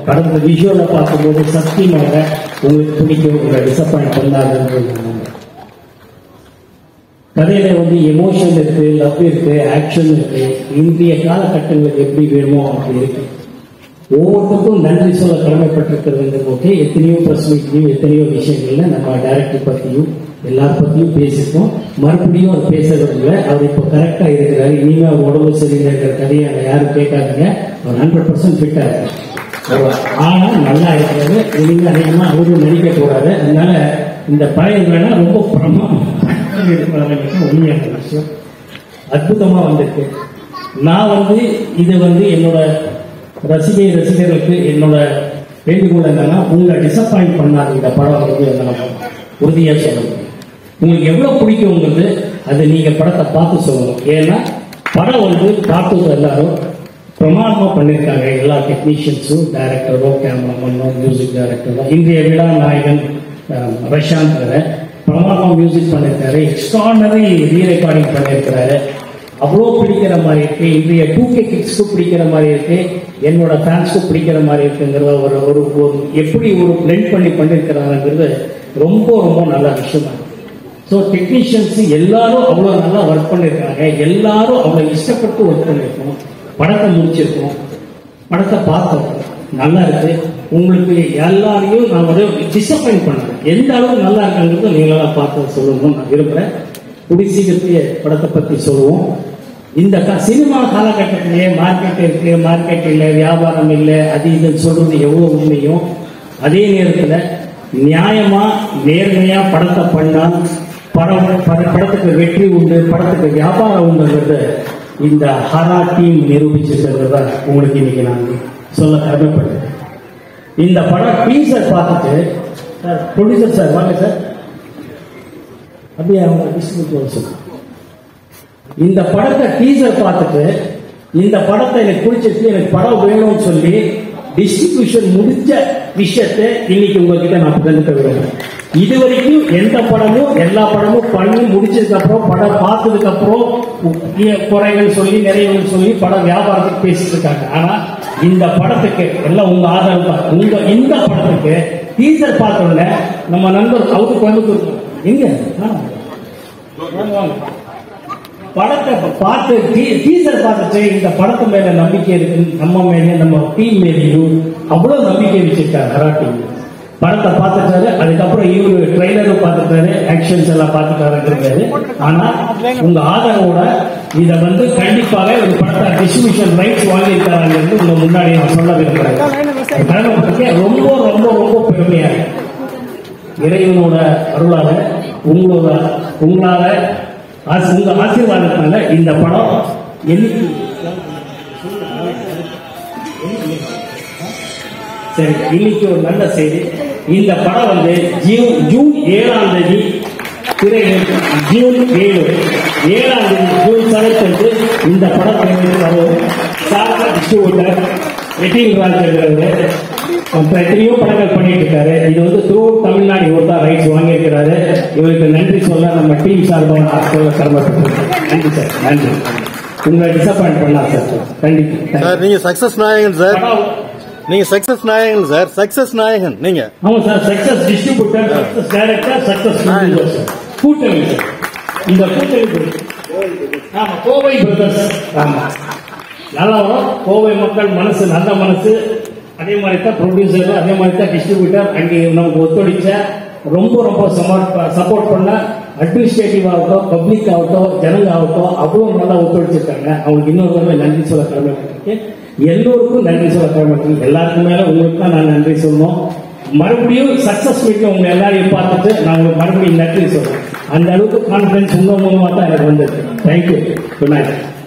கடந்த விஷுவலை பார்க்கும்போது சத்தியமாக உங்களுக்கு பிடிக்கும், உங்களை டிசப்பாயிண்ட் பண்ணாதுன்றது. கதையில வந்து எமோஷன் இருக்கு, லவ் இருக்கு, ஆக்ஷன் இருக்கு. இந்திய காலகட்டங்களுக்கு எப்படி வேணுமோ அப்படி இருக்கு. ஒவ்வொருத்தருக்கும் நன்றி சொல்ல கடமைப்பட்டிருக்கிறது. ஓகே, எத்தனையோ பிரச்சனைகளையும் எத்தனையோ விஷயங்கள்ல நம்ம டைரக்டர் பத்தியும் எல்லார பத்தியும் பேசிருக்கோம். மறுபடியும் அது பேசுறது இல்லை. அவர் இப்போ கரெக்டா இருக்கிறாரு. இனிமே அவர் உடம்பு சரியில்லைங்கிற கதையை யாரும் கேட்காதுங்க. அவர் 100% ஃபிட்டா இருக்காரு. ஆனா நல்லா இருக்கிறது. இனிமே அதிகமா அவரும் நடிக்க கூடாது. அதனால இந்த பழைய வேணா ரொம்ப உண்மையான விஷயம் அற்புதமா வந்திருக்கு. நான் வந்து இது வந்து என்னோட ரசிகர்களுக்கு என்னோட வேண்டுகோள் என்னன்னா, உங்களை டிசப்பாயிண்ட் பண்ணாது இந்த படம் வந்து உறுதியா சொல்லணும். உங்களுக்கு எவ்வளவு பிடிக்கும்ங்கிறது அது நீங்க படத்தை பார்த்து சொல்லணும். ஏன்னா படம் வந்து பார்த்தது எல்லாரும் பிரமாதமா பண்ணியிருக்காங்க. எல்லா டெக்னீஷியன்ஸும், டைரக்டரோ, கேமராமேனோ, மியூசிக் டைரக்டரோ, இன்றைய விழா நாயகன் பிரசாந்த் பிரமாதமா மியூசிக் பண்ணியிருக்காரு. எக்ஸ்ட்ரானரி ரீரெக்கார்டிங் பண்ணியிருக்கிறாரு. அவ்வளோ பிடிக்கிற மாதிரி இருக்கு. இன்றைய 2K கிட்ஸ்க்கு பிடிக்கிற மாதிரி இருக்கு, என்னோட ஃபேன்ஸ்க்கு பிடிக்கிற மாதிரி இருக்குங்கிறத ஒரு எப்படி ஒரு பிளெண்ட் பண்ணியிருக்கிறாங்கிறது ரொம்ப ரொம்ப நல்ல விஷயமா இருக்கு. ஸோ டெக்னீஷியன்ஸ் எல்லாரும் அவ்வளோ நல்லா ஒர்க் பண்ணியிருக்காங்க. எல்லாரும் அவ்வளோ இஷ்டப்பட்டு ஒர்க் பண்ணியிருக்கோம். படத்தை முடிச்சிருக்கோம், படத்தை பார்த்தோம், நல்லா இருக்கு. உங்களுக்கு எல்லாரையும் நான் ஒரு டிசப்பாயிண்ட் பண்ணேன். எந்த அளவுக்கு நல்லா இருக்காங்கிறது நீங்களாம் பார்த்து சொல்லணும்னு நான் விரும்புகிறேன். கூடிய சீக்கிரத்திலேயே படத்தை பற்றி சொல்லுவோம். இந்த சினிமா காலகட்டத்திலேயே மார்க்கெட் இருக்கு, மார்க்கெட் இல்லை, வியாபாரம் இல்லை, அது இதுன்னு சொல்றது எவ்வளோ உண்மையும், அதே நேரத்தில் நியாயமா நேர்மையா படத்தை பண்ணால் படத்துக்கு வெற்றி உண்டு, படத்துக்கு வியாபாரம் உண்டுங்கிறது இந்த ஹரா டீம் நிரூபிச்சிருக்கிறத உங்களுக்கு இன்னைக்கு நான் சொல்ல கடமைப்பட்டேன். இந்த படம் டீசர் பார்த்துட்டு சார், ப்ரொடியூசர் சார் வாங்க சார், அப்படியே அவங்க டிஸ்ட்ரிபியூட்டர் சொல்லுங்க. இந்த படத்தை டீசர் பார்த்துட்டு இந்த படத்தை எனக்கு பிடிச்சிருக்கு, எனக்கு படம் வேணும்னு சொல்லி டிஸ்ட்ரிபியூஷன் முடிச்ச விஷயத்தை இன்னைக்கு உங்ககிட்ட நான் பகிர்ந்து விடுறேன். இது வரைக்கும் எந்த படமும் எல்லா படமும் பண்ணி முடிச்சதுக்கு அப்புறம் படம் பார்த்ததுக்கு அப்புறம் குறைகள் சொல்லி நிறைவுகள் சொல்லி படம் வியாபாரத்துக்கு பேசிட்டு இருக்காங்க. ஆனா இந்த படத்துக்கு எல்லாம் உங்க ஆதரவு தான். உங்க இந்த படத்துக்கு டீசர் பார்த்த உடனே நம்ம நண்பர் அவுட்டு கோயம்புத்தூர் எங்க படத்தை பார்த்து டீசர் பார்த்துட்டு இந்த படத்து மேல நம்பிக்கை இருக்கு, நம்ம மேலே நம்ம டீம் மேலேயும் அவ்வளவு நம்பிக்கை வச்சிருக்காரு ஹரா டீம். படத்தை பார்த்துட்டாரு. அதுக்கப்புறம் இவரு ட்ரெய்லரும் பார்த்துட்டாரு, ஆக்ஷன்ஸ் எல்லாம் பார்த்துட்டாரு. ஆனா உங்க ஆதரவோட இதை வந்து கண்டிப்பாக ஒரு படத்தை டிஸ்ட்ரிபியூஷன் ரைட்ஸ் வாங்கியிருக்காங்க உங்க முன்னாடி நான் சொல்ல விரும்புறேன். ரொம்ப ரொம்ப ரொம்ப பெருமையா இறைவனோட அருளால உங்களால உங்க ஆசீர்வாதத்தால இந்த படம் என்னைக்கு சரி இன்னைக்கு ஒரு நல்ல செய்தி. இந்த படம் வந்து ஜூன் 7ஆம் தேதி ஜூன் 7ஆம் தேதி ஜூன் 7 இந்த படம் டிஸ்ட்ரிபியூட்டர் எத்தனையோ படங்கள் பண்ணிட்டு இருக்காரு. இது வந்து த்ரூ தமிழ்நாடு இவர் தான் ரைட்ஸ் வாங்கியிருக்கிறாரு. இவருக்கு நன்றி சொல்ல நம்ம டீம் சார்பாக கடமைப்பட்டிருக்கோம். நன்றி சார், நன்றி. உங்களை டிசப்பாயிண்ட் பண்ணலாம் சார். கண்டிப்பா சார், நீங்க சக்சஸ் நாயகன் சார். நீங்க சக்சஸ் நாயகன் சார். சக்சஸ் நாயகன் நீங்க. ஆமா sir, success distributor, success director, success கூட்டணி சார். இந்த கூட்டணி ஆமா கோவை பிரதர்ஸ். ஆமா நல்லா வரும். கோவை மக்கள் மனசு நல்ல மனசு. அதே மாதிரி தான் ப்ரொடியூசர், அதே மாதிரி தான் டிஸ்ட்ரிபியூட்டர். அங்கே நமக்கு ஒத்துழைச்ச ரொம்ப ரொம்ப சப்போர்ட் பண்ண அட்மினிஸ்ட்ரேட்டிவ் ஆகட்டும், பப்ளிக் ஆகட்டும், ஜனங்க ஆகட்டும் அவ்வளவு நல்லா ஒத்துழைச்சிருக்காங்க. அவங்களுக்கு இன்னொரு நன்றி சொல்ல கடமைப்பட்டிருக்கேன். எல்லோருக்கும் நன்றி சொல்ல கடமைப்பட்டிருக்கேன். எல்லாருக்கும் மேல உங்களுக்கு தான் நான் நன்றி சொல்லணும். மறுபடியும் சக்சஸ் மீட்ல உங்க எல்லாரையும் பார்த்துட்டு நான் உங்களுக்கு மறுபடியும் நன்றி சொல்றேன். அந்த அளவுக்கு கான்பிடன்ஸ் உங்க மூலமா தான் எனக்கு வந்திருக்கு. தேங்க்யூ. Good night.